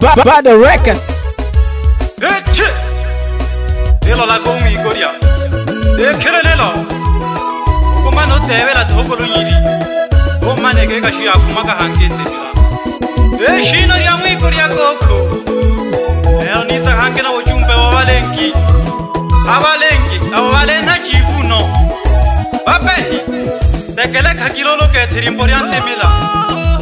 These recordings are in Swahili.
By the record. Elo la gomi goria. Kelelo. Komano deve la tokolo nyiri. O manege ga shi afuma ka hangete bila. Shino ya mwi goria koko. Elo ni sa hangena ujumbe wa walengi. Awalena jivuno. Bapehi. Tekele kakilolo ke tirimboriante mila.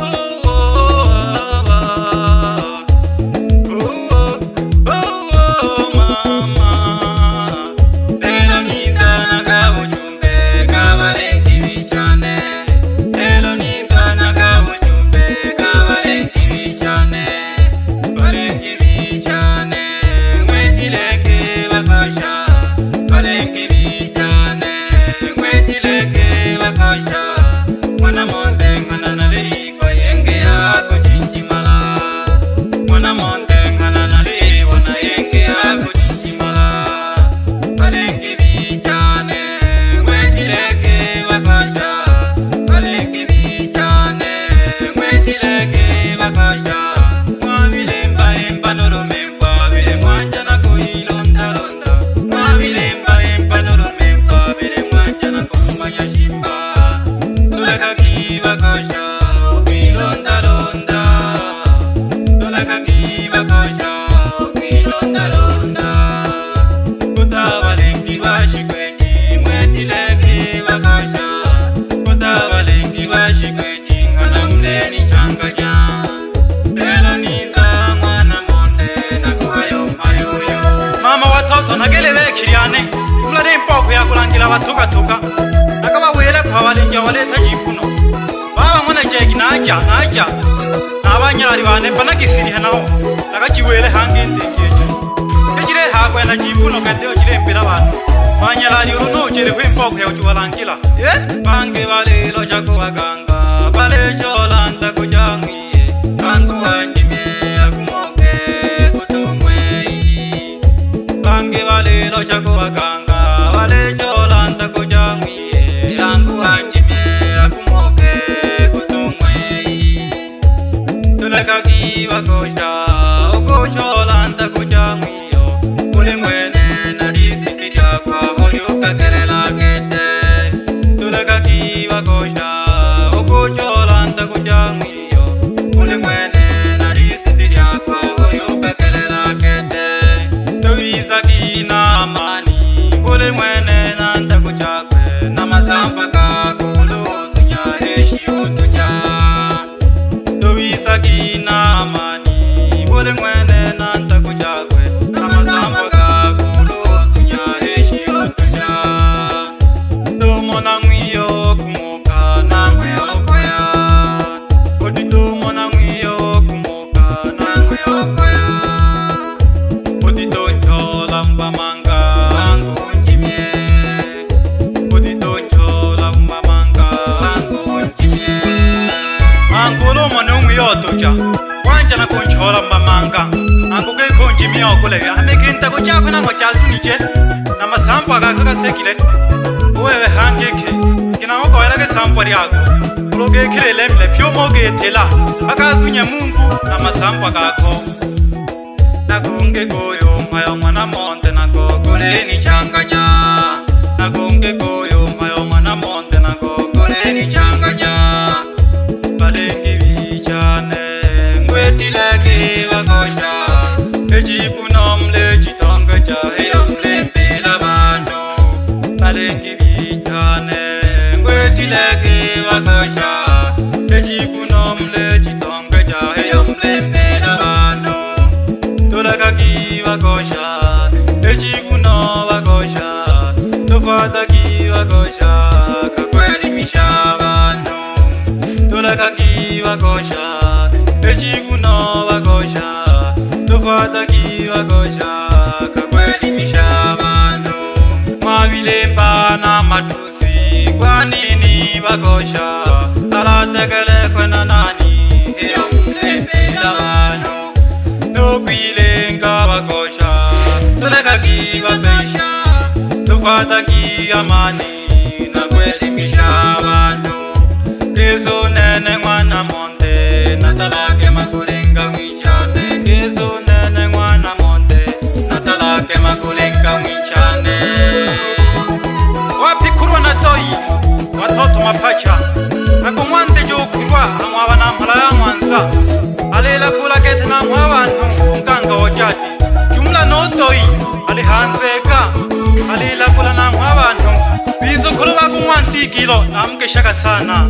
Tuka nakaba wele kwa walenja wale tajifuno baba mwana jegi naja abanyarari bane banagisiri hanaho nakajiwele hange ndengeje kejire hakwe na jifuno kadeo jire mpira abantu banyarari uno jere kwempo kwa uchuwalangila bange bale loja kwa ganga bale jolanda kujangwiye bangu wanjime akumoke kutongwei bange bale loja kwa ganga bale jolanda kujangwiye yangu wanjime akumoke kutongwei tuleka kiwa kosha ukujolanda kujangwiyo ule mwene na distrikti yakwa hoyo kakerela kete tuleka kiwa kosha ukujolanda kujangwiyo ule mwene na distrikti yakwa hoyo kakerela kete tuwiza kina amani ule mwene nanda kuchakwe na mazamba kakulu sunya heshi utuja tuwiza kina amani ule mwene nanda kuchakwe na mazamba kakulu sunya heshi utuja Domona mwiyo kumuka na mweyo kwaya Odi domona mwiyo kumuka na mweyo kwaya Odi doncho lamba manga Angu njimye Odi doncho lamba manga Angu njimye Angu lomo ne mwiyo tuja Wanja na koncho lamba manga Angu ke konjimye okule Hamekinta kuchakwe na ngochazu nije na masampa kakaka sekile Uwewe hangeke kina ngoko welake sampari yako uloge kire lemle pyo moge tela akazunya Mungu na masampa kako nagonge goyo mayo mwana monte nagogole ni changanya nagonge goyo mayo mwana monte nagogole ni changanya balengi bichane ngwetileke wakosha ejibu nomle jitonga jahe yomle pela bano balengi bichane ngwetileke wakosha ejibu nomle jitonga jahe yomle pela bano tulaka ki wakosha ejibu no wakosha tufata ki wakosha kakweli mishabano tulaka ki wakosha ejibu no wakosha tufata ki wakosha kakweli mishabano mavilemba na matusi kwa nini wakosha alategele kwena nani heyo mlepela wano nopwilenga wakosha tuleka ki wakosha tufata ki amani na kweli mishabano kezo nene mwana monte natalake makulenga mwichane kezo alela kula kete na mwabantu nkanga ojati jumla notoi alihanzeka alela kula na mwabantu bizo kuruba kumwantikilo namkeshaka sana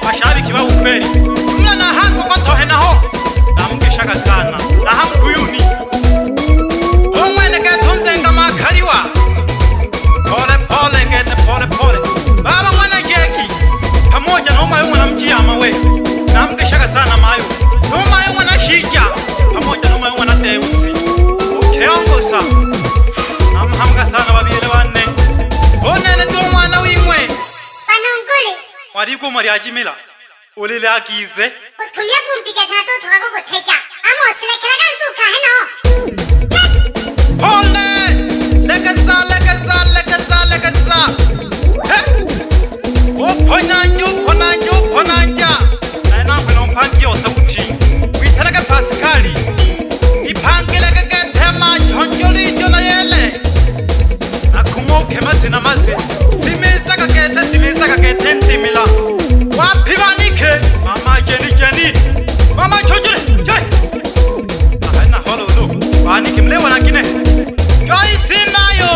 mashabiki wa ukweli mwana hangu kwa tohe naho namkishaga sana na hamkuyuni umwene getunze ngama kariwa pole pole gete pole pole baba mwana jeki pamoja na umayo mwana mjiyama we namkishaga sana mayo umayo mwana shija pamoja na umayo mwana deusi ukeongosa namhamga sana babile wane onene tu mwana wimwe banongole wariko muri ajimila ulile akize utumye kumpiga tato tukago guteja amosile kiraganzuka heno pole legeza ponanja na kwena umpangi yose uti witaraka pasikali ipangile keketema chonjolijo na yele akumoke mazina maze simeza kakete ntimila wapibanike mama jeni mama chonjole jai ahana hololo banike mlewa nakine jai sinayo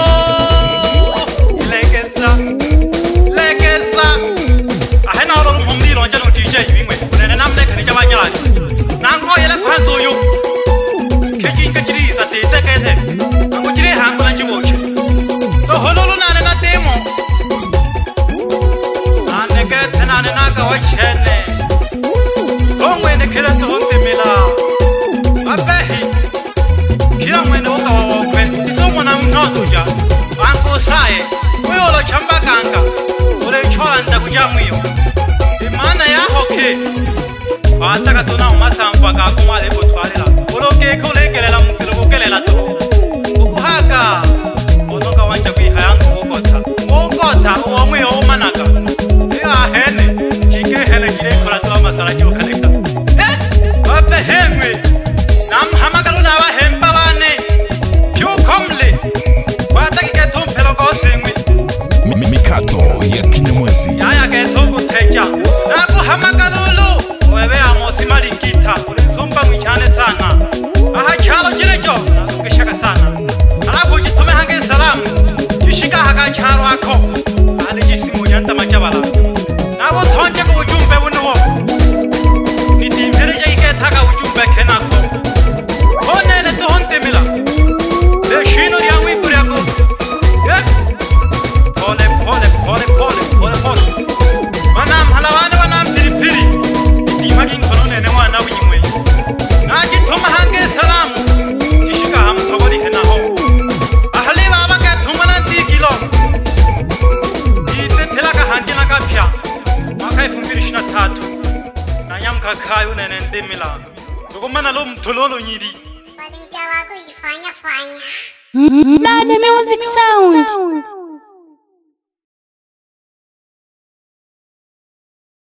legeza ahana hololo mhomilo njalo DJ bimwe unene namne kani jabanyala nango yele kwanzo yo kejinga jiriza tetekete nango jire hango na jiboche to hololo nane na demo nane kete nane naga wachene omwene kele to hontemela abehi kila mwene oka wawokwe ito mwana mnotuja wangu sae uyolo chamba kanga ule chola nda kujamwiyo imana ya hoke wataka tuna umasampa kakumale kutwalila uloke kulekelela musilo kukelela to ukuhaka onoka wanja kwihayangu ukota uomwiyo umanaka hene kikehele kirekola tuwa masala chokaleka wape hemwe namhamagalu n'abahemba bane byukomle watakiketumpelo kosimwe mikato ya kinyamwezi yaya ketuguteja naguhamagalulu wewe amosi malingita ulisumba mwichane sana aha chalo jirejo nakukishaka sana alafu jitume hange salamu jishika haka chalo ako alijisimu nyanda majabala nabo tonje ku ujumbe bunuwo nitimpereje iketaka ujumbe kenako honene tuhontemila leshino lyangwikuryako pole manamhalawane wanampiripiri itimhaginkononene mwana wimwe najituma hange salamu jishika hamutobolihe naho ahali baba ketumwa na ndigilo itetelaka hange nakapya mwaka 2023 nanyamkakayo nene ndemila lukumana lo mtololo nyiri balinja wako ifanya fanya Mad Music Sound.